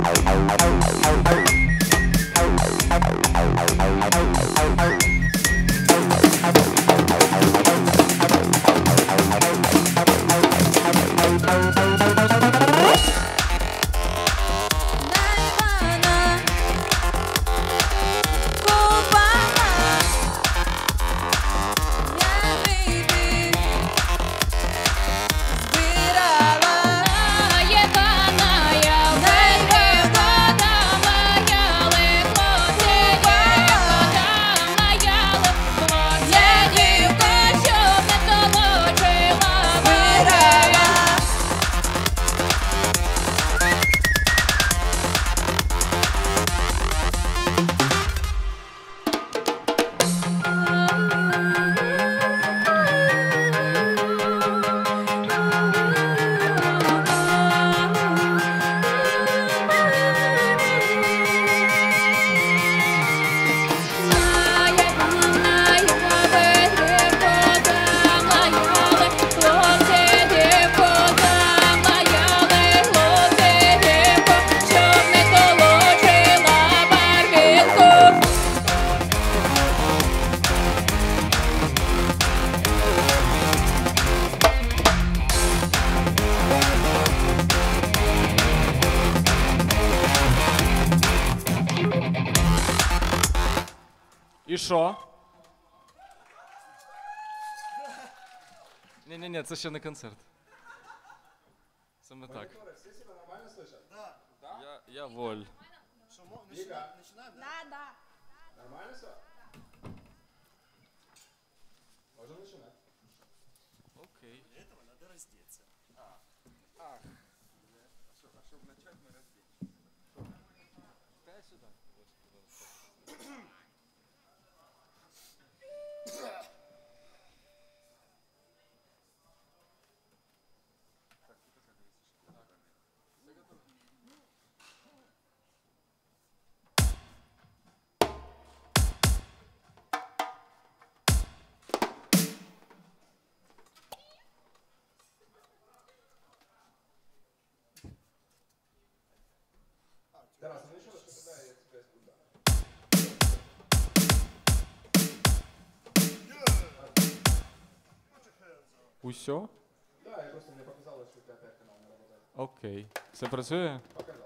І що? Ні, це ще не концерт. Саме так. Все себя нормально слышат? Да. Я воль. Что, начинаем, да? Да. Нормально все? Можем начинать. Окей. Для этого надо раздеться. А чтобы начать, мы разденемся. Дай сюди. Тарас, ну еще раз, когда я тебя испугал. Усьо? Да, я просто мне показалось, что у тебя опять канал не работает. Окей. Все працює? Показалось.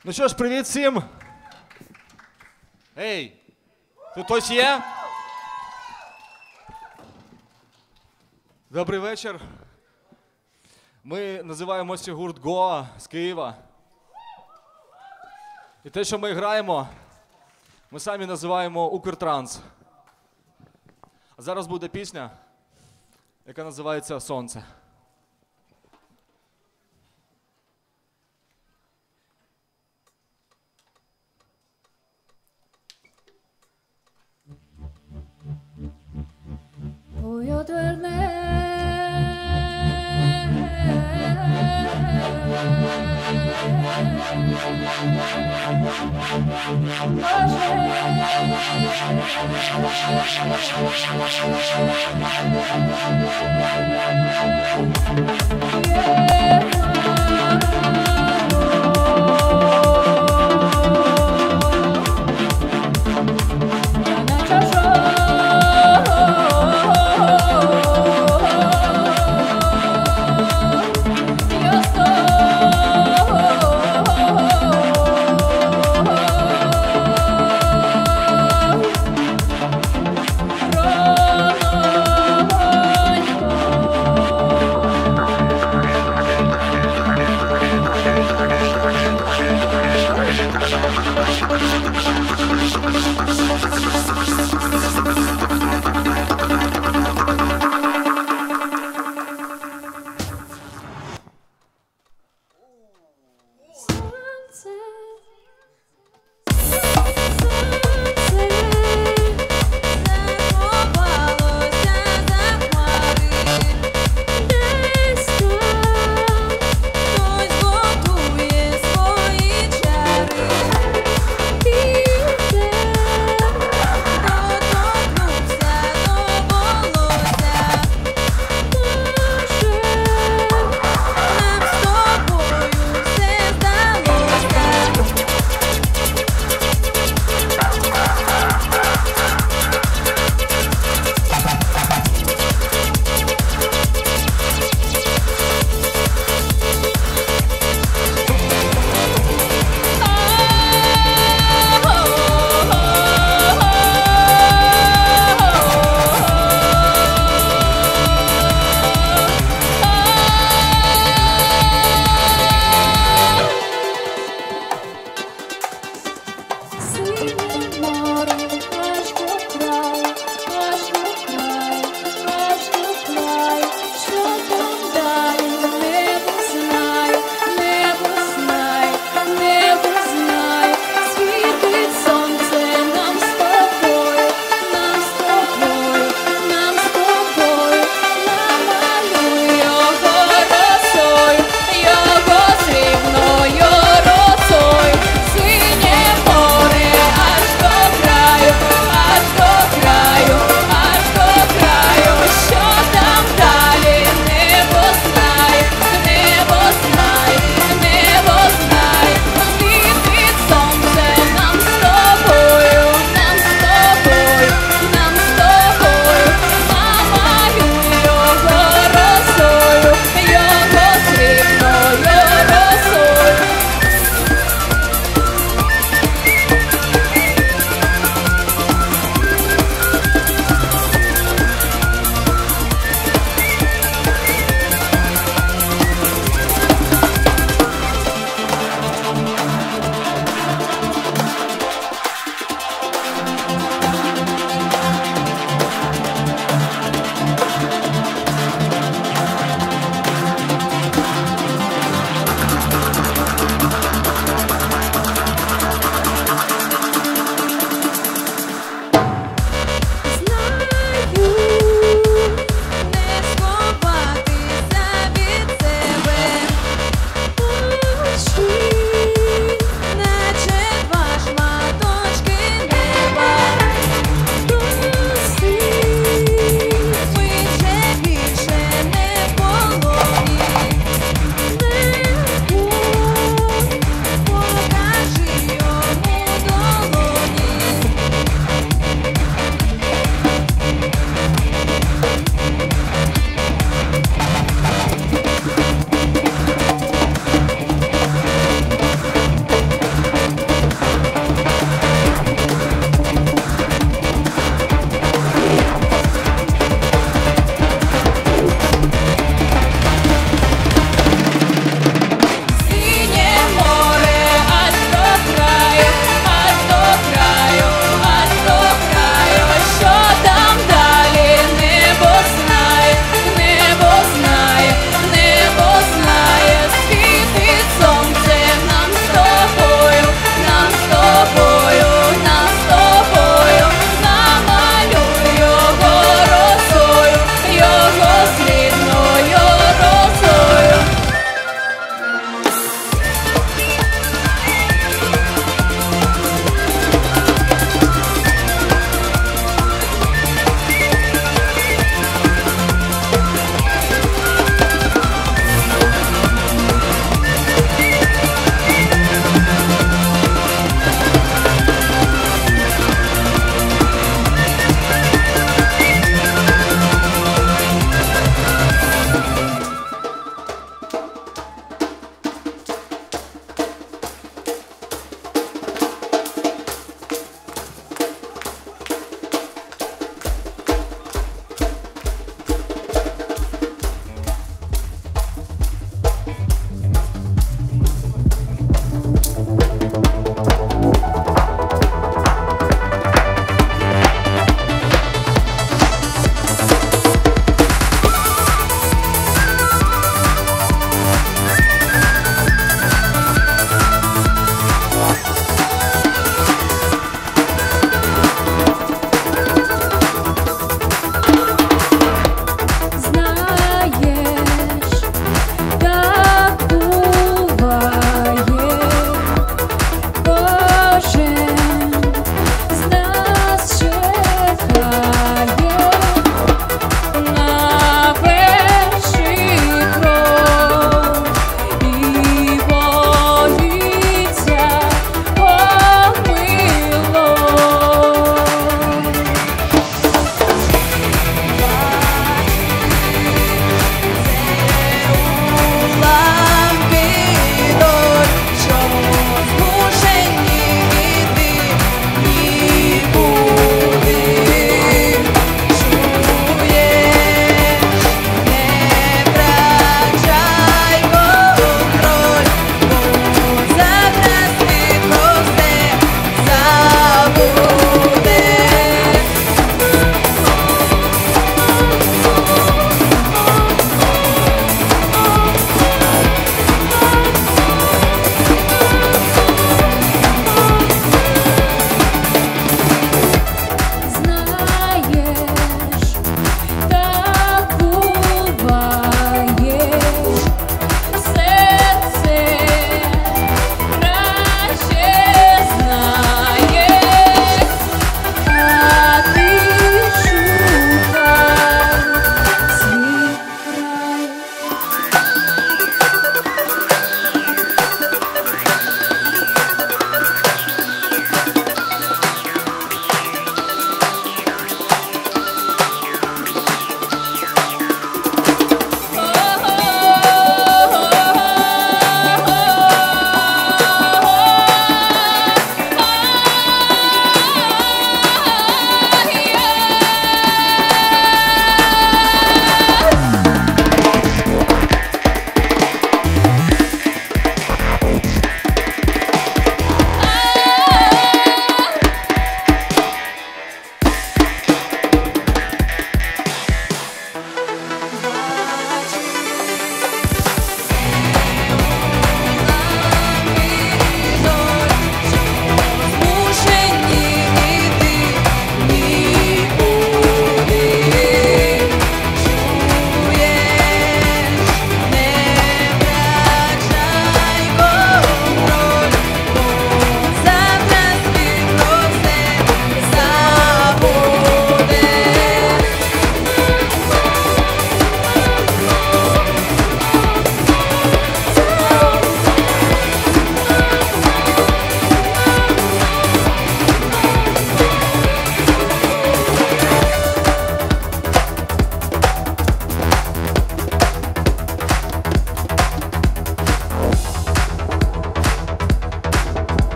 Ну що ж, привіт всім! Ей! Тут хтось є? Добрий вечір. Ми називаємося гурт Гоа з Києва. І те, що ми граємо, ми самі називаємо Укртранс. А зараз буде пісня, яка називається «Сонце». Voglio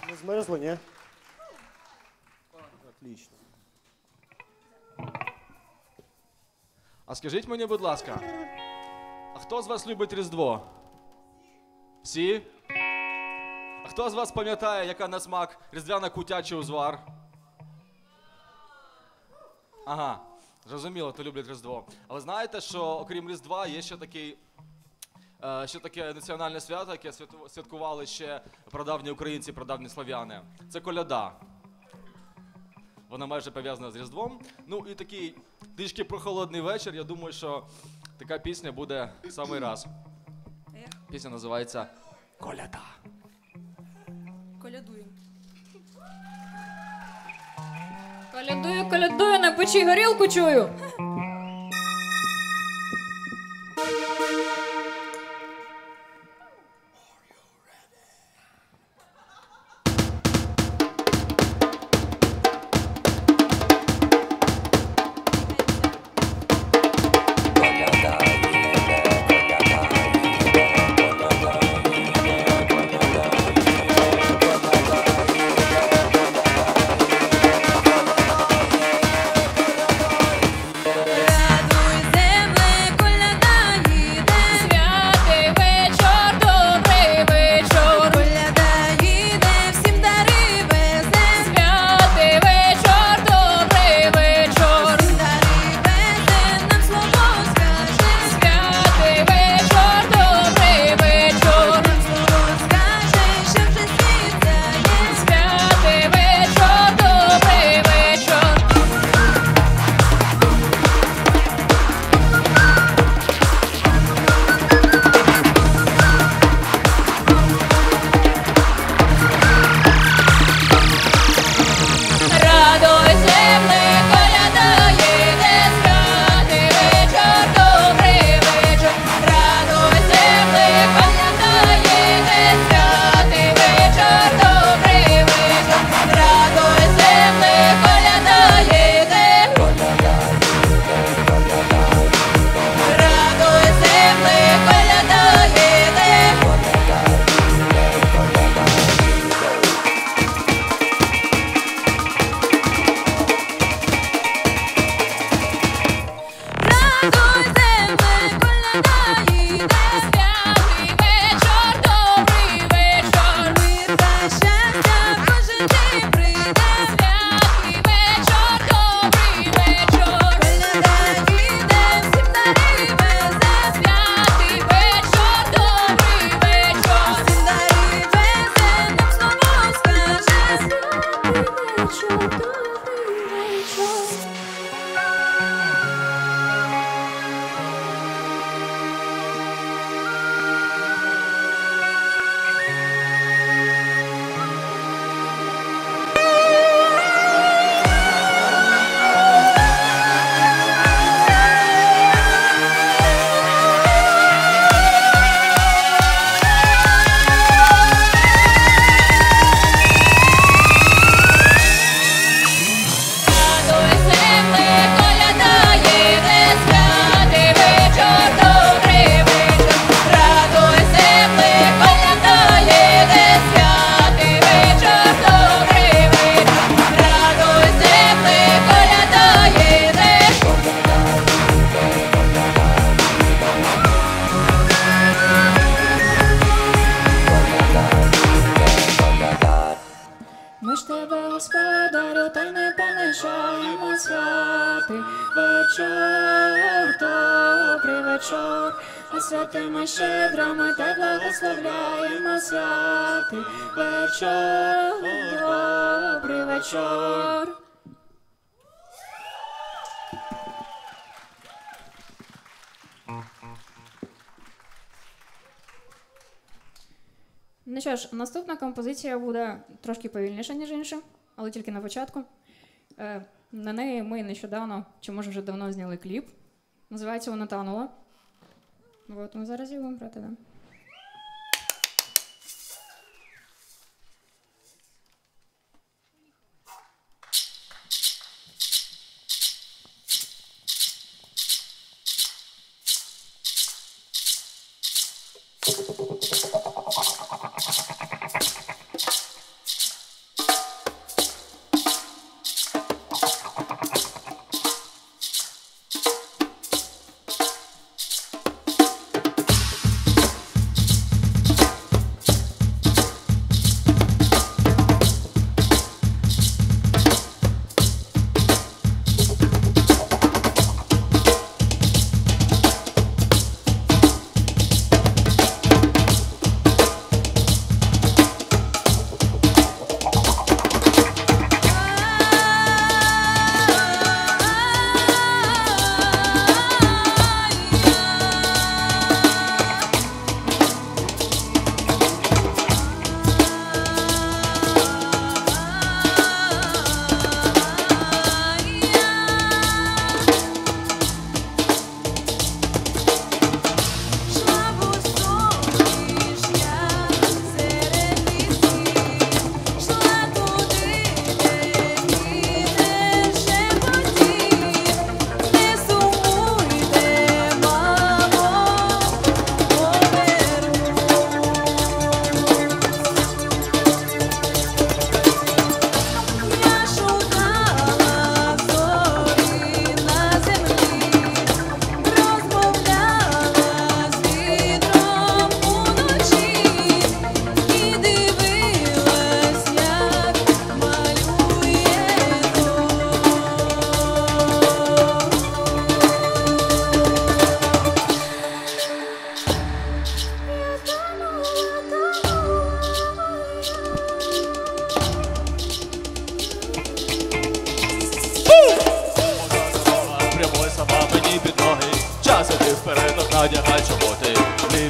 Не змерзли, ні? Отлично. А скажіть мені, будь ласка, а хто з вас любить Різдво? Всі? А хто з вас пам'ятає, яка на смак різдвяна кутячий узвар? Ага, зрозуміло, то люблять Різдво. Але знаєте, що окрім Різдва є ще таке національне свято, яке святкували ще прадавні українці, прадавні слав'яни. Це коляда. Вона майже пов'язана з Різдвом. Ну і такий трішки прохолодний вечір, я думаю, що така пісня буде в самий раз. Пісня називається «Коляда». Колядую. Колядую, колядую, на печі горілку чую. Господарю, та й не понишаємо святий вечір, добрий вечір, а святими щедрами та благословляємо святий вечір, добрий вечір. Ну що ж, наступна композиція буде трошки повільніша, ніж інша, але тільки на початку. На неї ми нещодавно, чи може вже давно зняли кліп. Називається вона «Танула». От, ми зараз її будемо брати, да.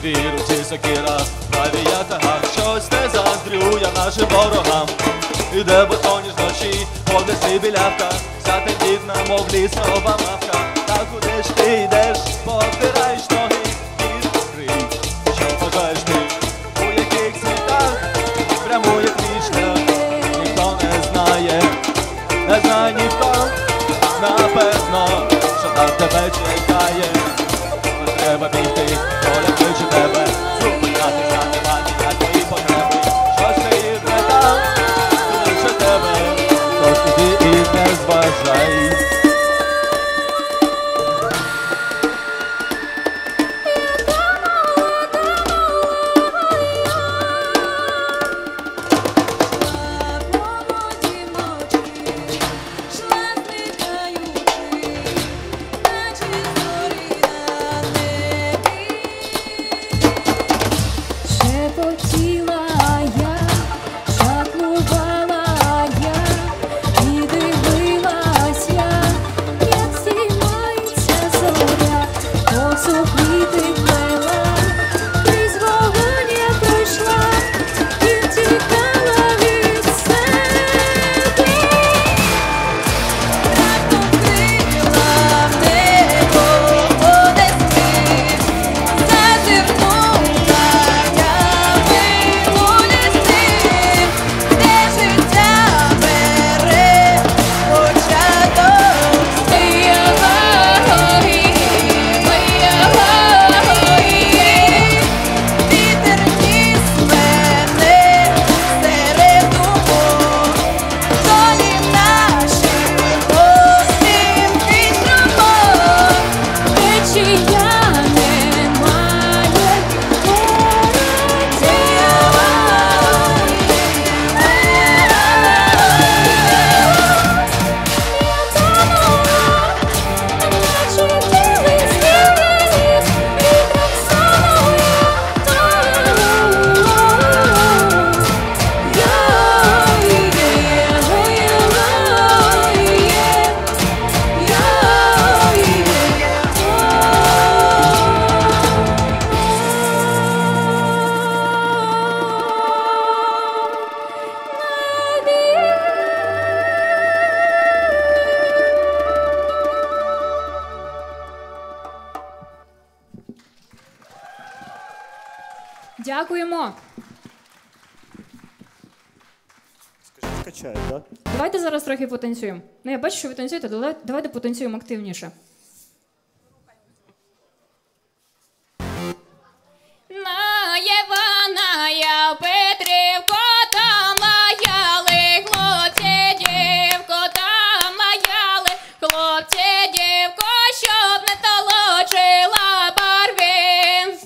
дві руці сокира, праві я таган, щось не заздрю я нашим ворогам. Іде бетоні з ночі, подесі білявка, вся тендітна, мов лісова мавка. Та куди ж ти йдеш, повтираєш ноги, відкрий, що бажаєш ти, у яких світах прямує твій шлях, ніхто не знає ніхто, напевно, що там тебе чекає. Не треба бігти, доля кличе тебе, зупинятися нема ніякої потреби. Щось стоїть не там, кличе тебе, тож тоді і не зважай. Дякуємо. Скажи, скачають, так? Давайте зараз трохи потанцюємо. Ну, я бачу, що ви танцюєте, давайте потанцюємо активніше. На Євана я Петрівко, там лаяли хлопці, дівко, там лаяли хлопці, дівко, щоб не толочила барвін.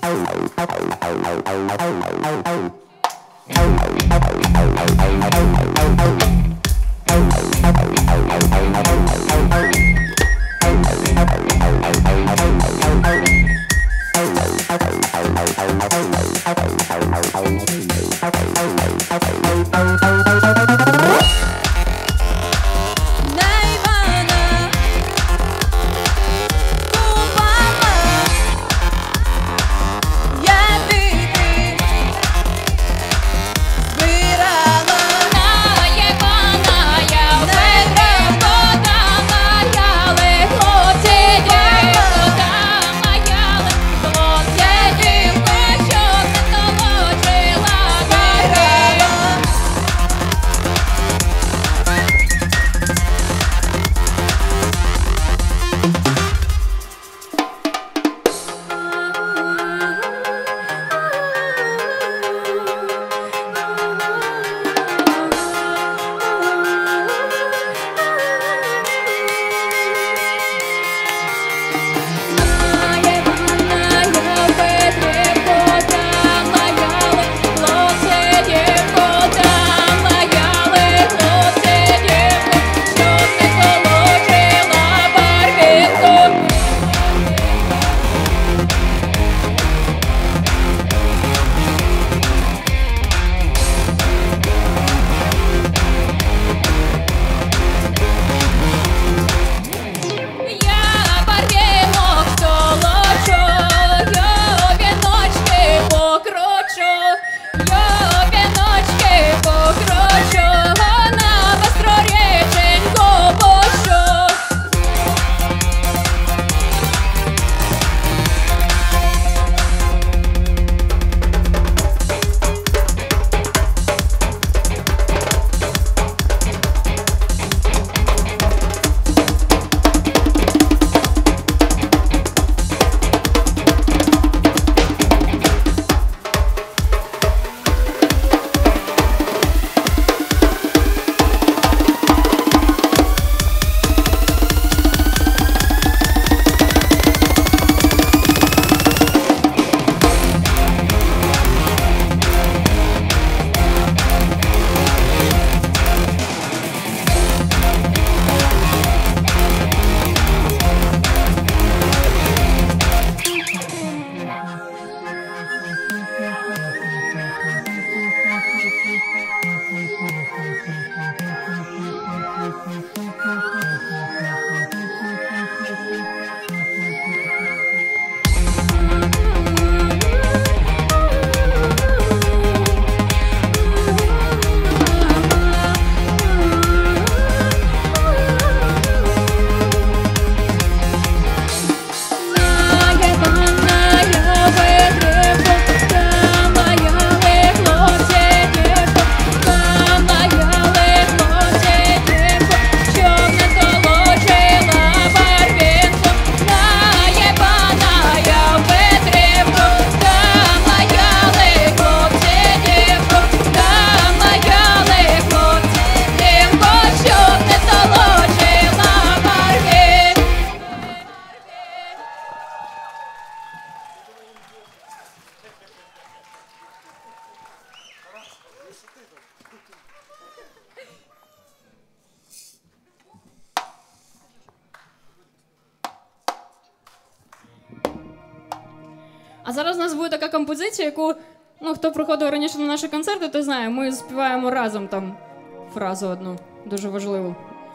А зараз у нас буде така композиція, яку, ну, хто приходив раніше на наші концерти, то знає, ми співаємо разом там фразу одну, дуже важливу.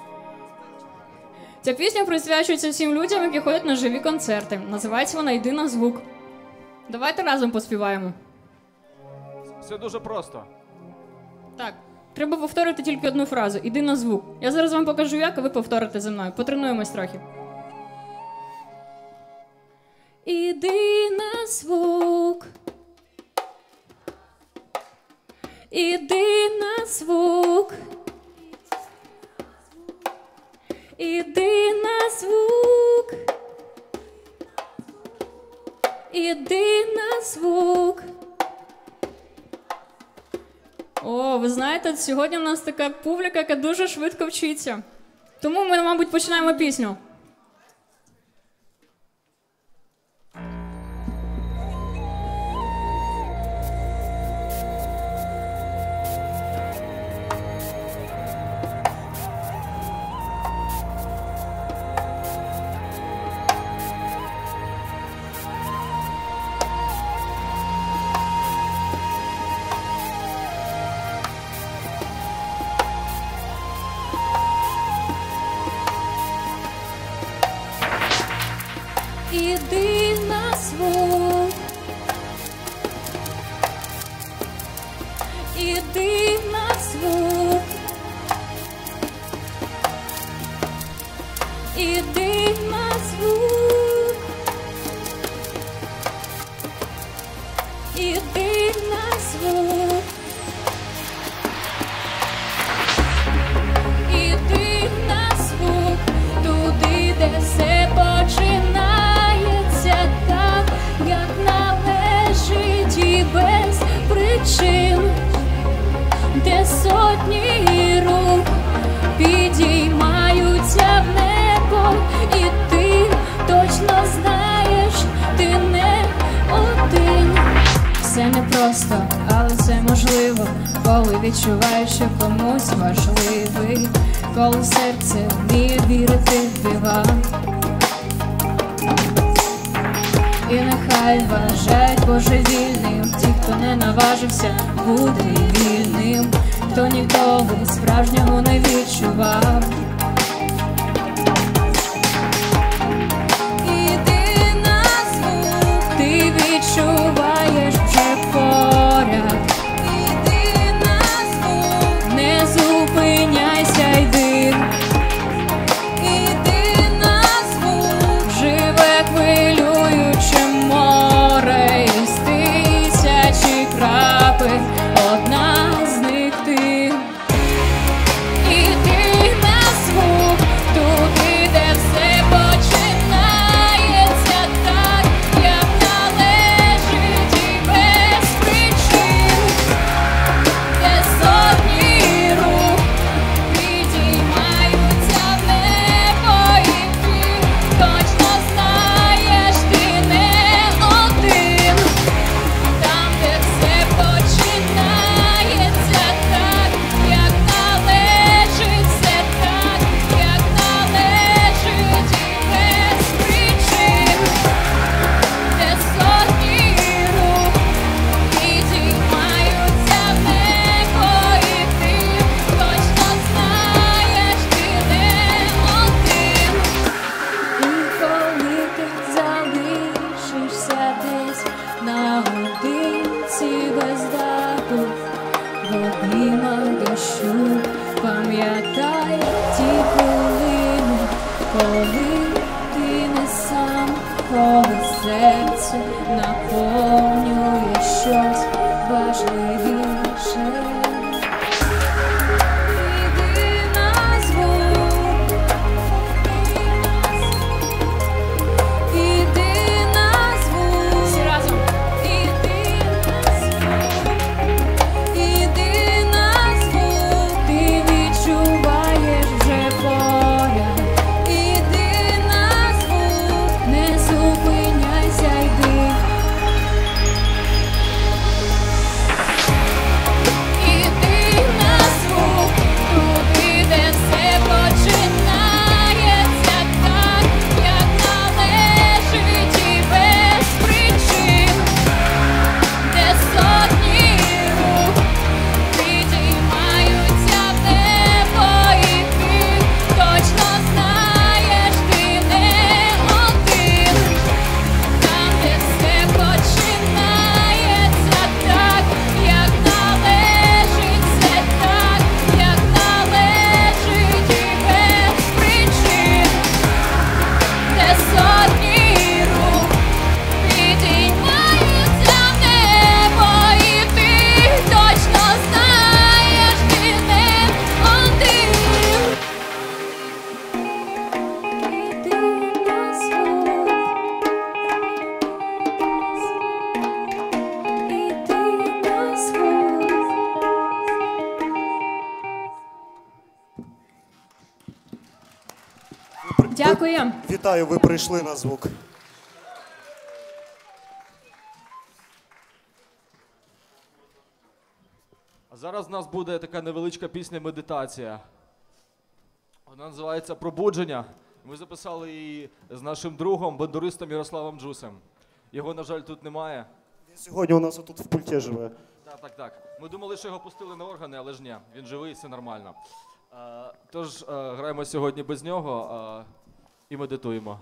Ця пісня присвячується всім людям, які ходять на живі концерти. Називається вона «Йди на звук». Давайте разом поспіваємо. Все дуже просто. Так, треба повторити тільки одну фразу «Іди на звук». Я зараз вам покажу як, а ви повторите за мною. Потренуємось трохи. Іди на звук. Іди на звук. Іди на звук. Іди на звук. О, ви знаєте, сьогодні в нас така публіка, яка дуже швидко вчиться. Тому ми, мабуть, починаємо пісню. Іди на звук. Іди на звук. Іди на звук. Іди на звук. Іди на звук, туди, де все починається так, як належить і без причин, де сотні рук підіймаються в небо, і ти точно знаєш, ти не один. Все непросто, але все можливо, коли відчуваєш, що комусь важливий, коли серце вміє вірити в дива. І нехай вважають божевільним ті, хто не наважився бути вільним, хто ніколи справжнього не відчував. Іди на звук, ти відчуваєш вже поряд. Іди на звук, не зупиняйся, йди. Іди на звук, живе хвилююче море із тисячі крапель, одна з них ти. Іди на звук, туди, де все починається так, як належить і без причин, де сотні рук підіймаються в небо, і ти точно знаєш, ти не один. Там, де все починається так, як належить, все так, як належить і без причин, де сотні рук підіймаються в небо, і ти точно знаєш, ти не один. І коли ти залишишся десь наодинці без даху, в обіймах дощу, пам'ятай ті хвилини, коли ти не сам, коли серце наповнює щось важливіше. Іди на звук. Іди на звук. Всі разом. Іди на звук. Іди на звук. Ти відчуваєш вже поряд. Іди на звук. Не зупиняйся, йди. Дякую. Вітаю, ви прийшли на звук. А зараз в нас буде така невеличка пісня-медитація. Вона називається «Пробудження». Ми записали її з нашим другом, бандуристом Ярославом Джусем. Його, на жаль, тут немає. Він сьогодні у нас тут в пульті живе. Так. Ми думали, що його пустили на органи, але ж ні, він живий, все нормально. Тож граємо сьогодні без нього і медитуємо.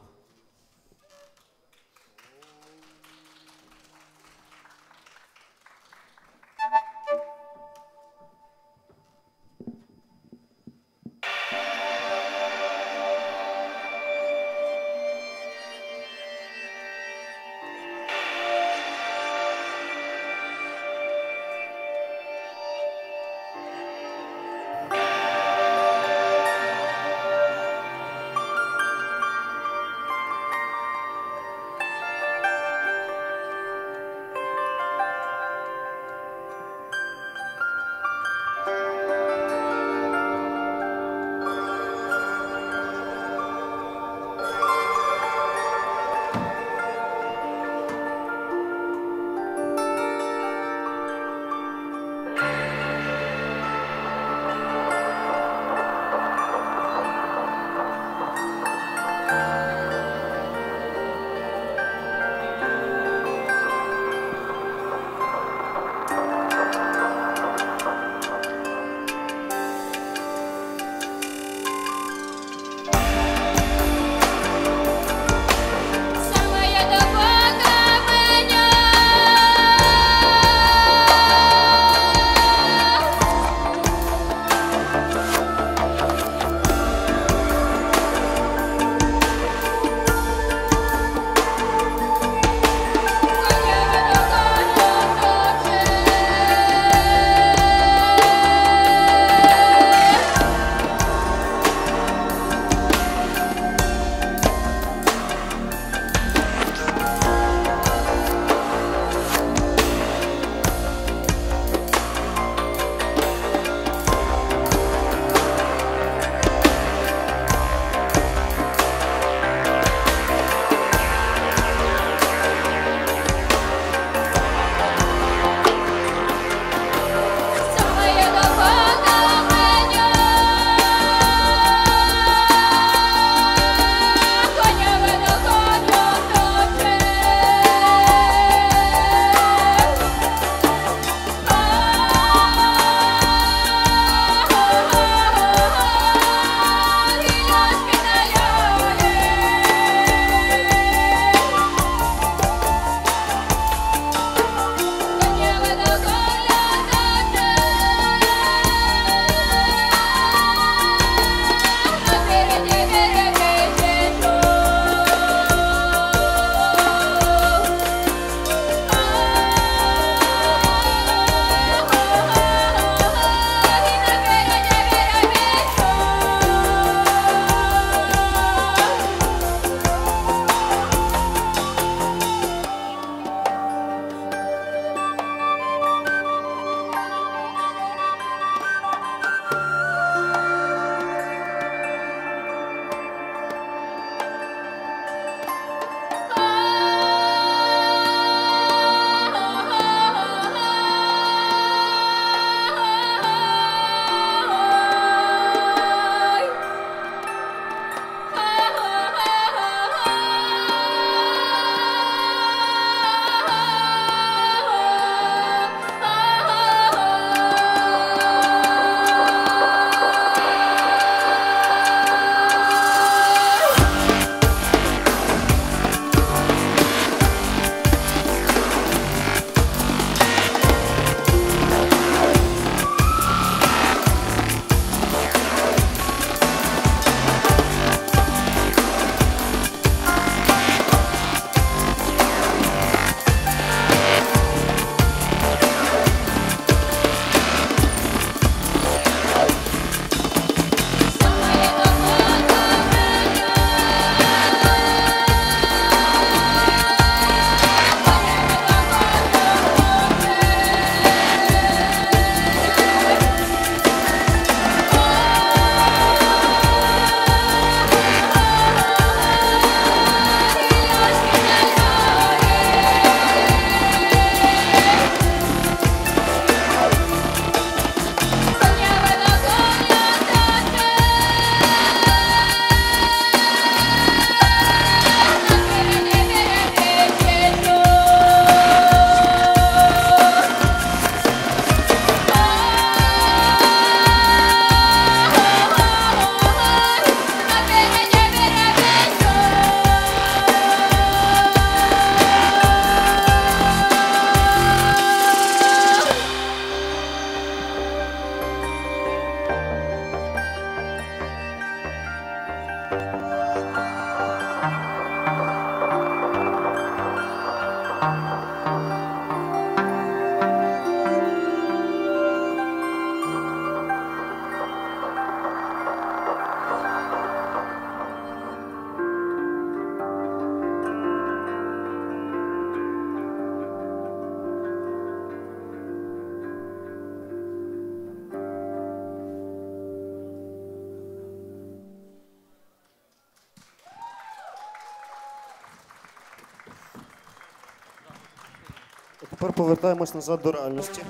Тепер повертаємось назад до реальності.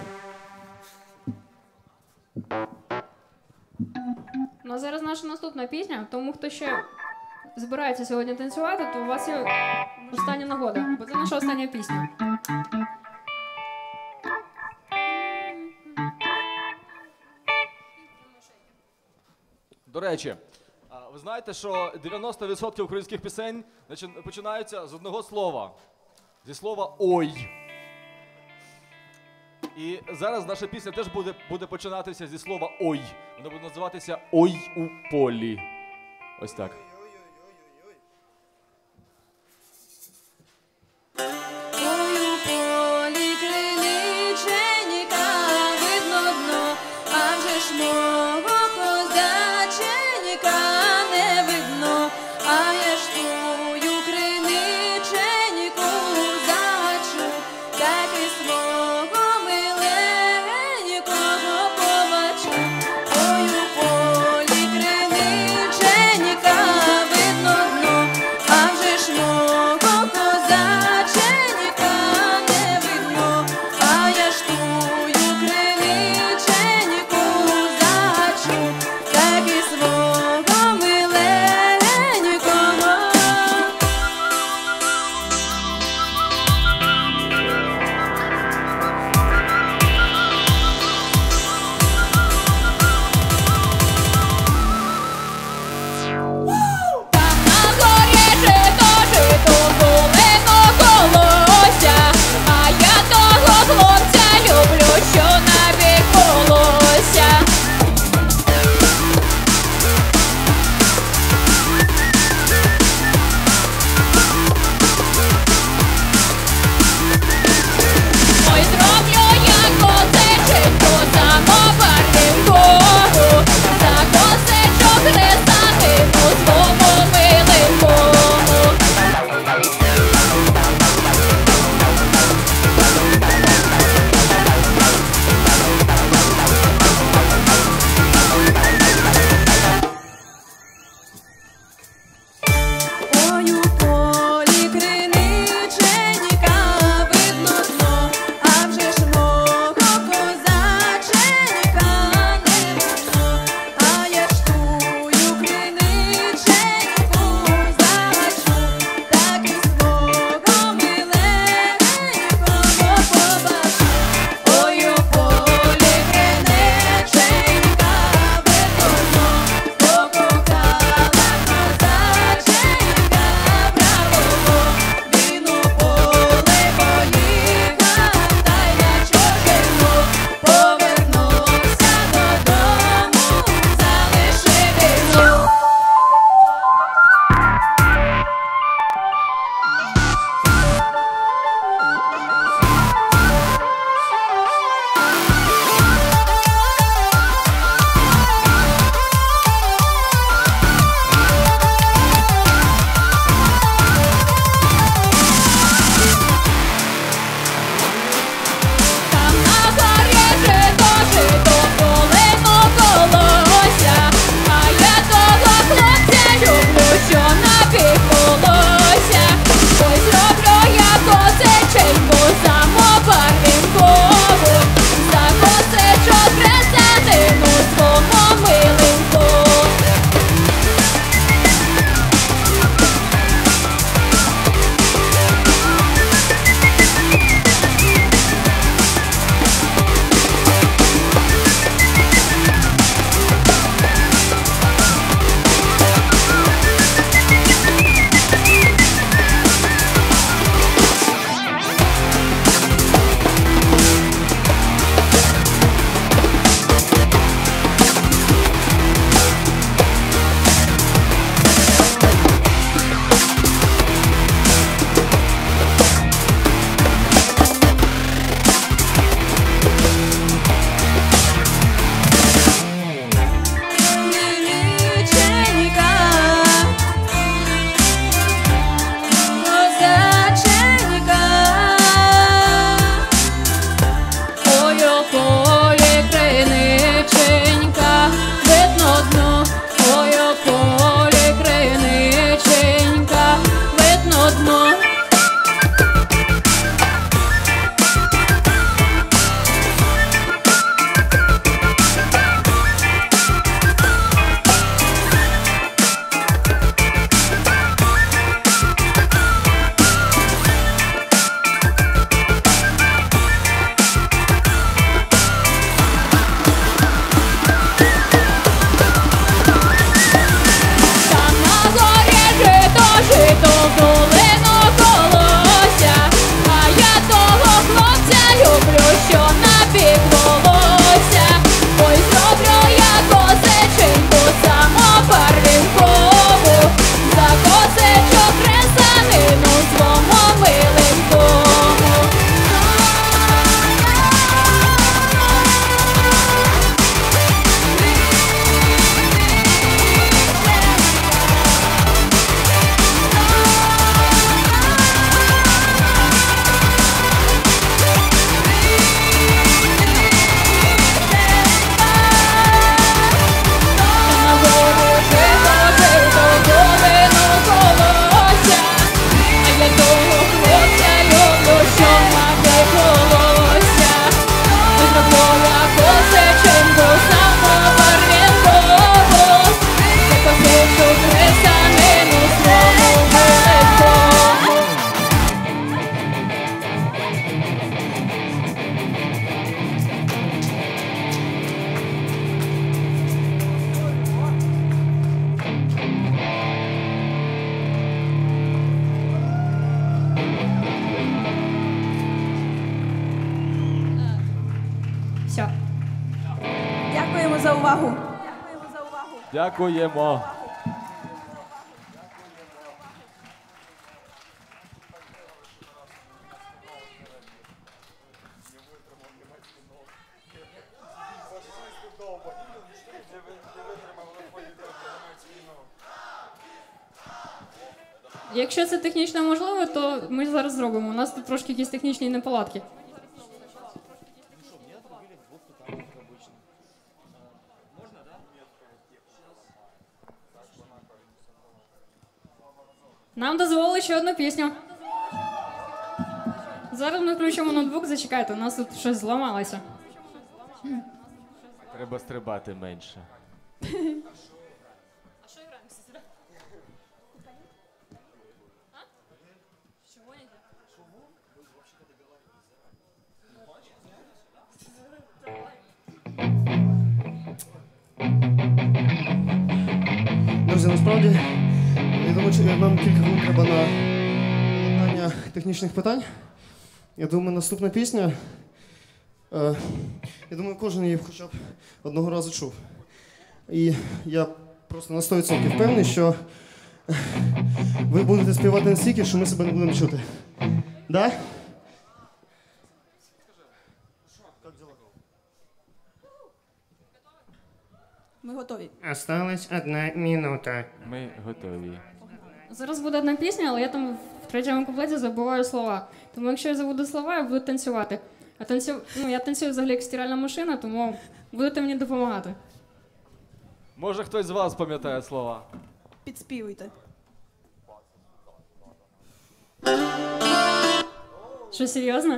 Ну а зараз наша наступна пісня, тому хто ще збирається сьогодні танцювати, то у вас є остання нагода, бо це наша остання пісня. До речі, ви знаєте, що 90% українських пісень починаються з одного слова. Зі слова «ой». І зараз наша пісня теж буде починатися зі слова «ой». Вона буде називатися «Ой у полі». Ось так. Ой, у полі криниченька видно дно, а вже ж мого козаченька не видно, а я ж тую криниченьку зачу, так і свого миленького побачу. Ой, у полі криниченька Все. Дякуємо за увагу. Дякуємо. Якщо це технічно можливо, то ми зараз зробимо. У нас тут трошки якісь технічні неполадки. Нам дозволили ще одну пісню. Зараз ми включимо ноутбук, зачекайте, у нас тут щось зламалося. Треба стрибати менше. Друзі, насправді, я думаю, що нам кілька хвилин треба на виконання технічних питань. Я думаю, наступна пісня, я думаю, кожен її хоча б одного разу чув. І я просто на 100% впевнений, що ви будете співати настільки, що ми себе не будемо чути. Да? Ми готові. Осталась 1 минута. Ми готові. Зараз буде одна пісня, але я там в третьому куплеті забуваю слова. Тому якщо я забуду слова, я буду танцювати. А я танцюю взагалі як стиральна машина, тому будете мені допомагати. Може хтось з вас пам'ятає слова? Підспівуйте. Що, серйозно?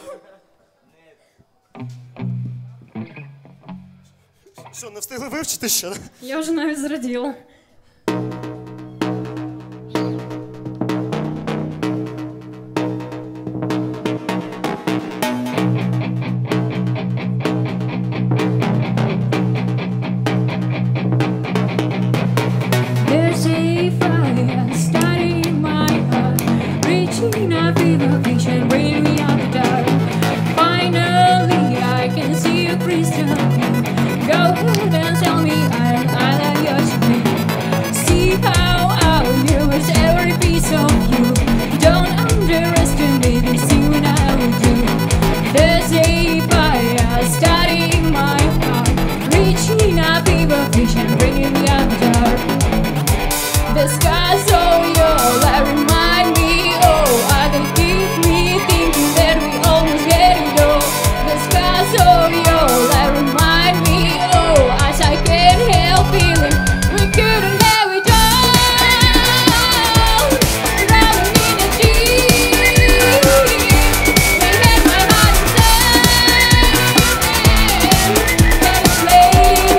Що, не встигли вивчити ще? Я вже навіть зраділа. There's a fire starting in my heart, reaching a fever vision, bringing me out the dark. Finally, I can see you crystal clear. Go ahead and tell me I love your scream. See how I will use every piece of you. Don't underestimate me, see what I will do. There's a fire starting in my heart, reaching a fever vision, bringing me out the dark. The skies so yellow that remind me, oh, I can keep me thinking that we almost get it all. The skies so yellow that remind me, oh, as I can't help feeling we couldn't let it down. Drowning in the deep, they had my heart inside. Can explain.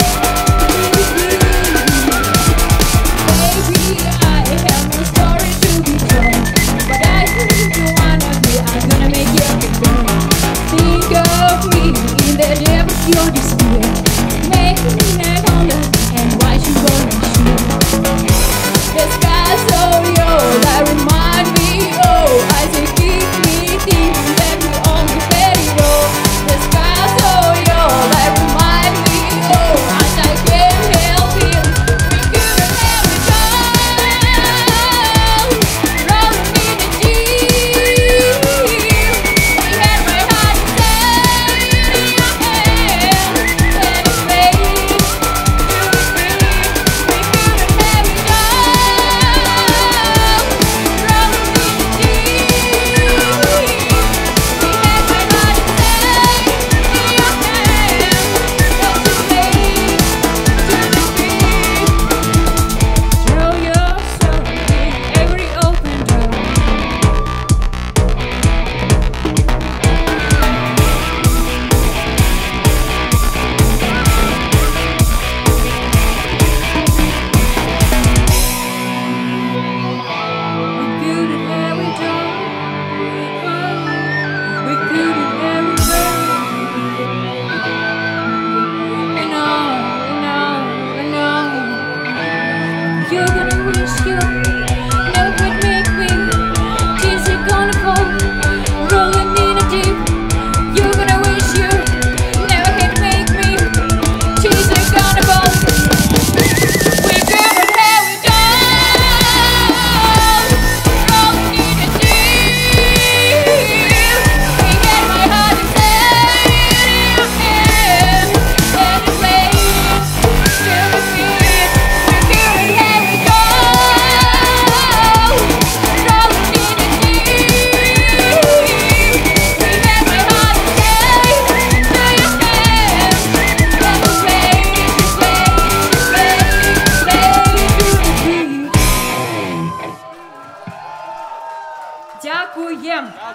Baby, I have no story to be told, but I think you wanna be. I'm gonna make you feel. Think of me in the depths of your despair, making me wonder and why you gonna shoot. The skies so yellow that remind me, oh, I say keep me thinking that we almost let it all. The skies so yellow that remind me, oh, as I can't help feeling we couldn't let it go. Rolling in the deep, we had my heart inside in your hand.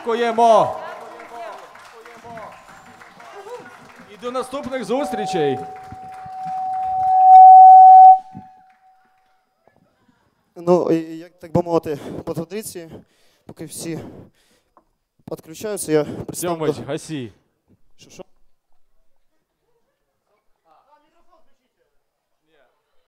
Дякуємо! І до наступних зустрічей! Ну, і, як так би мовити, по традиції, поки всі підключаються, я представлю. Сьомич, гасі. Що?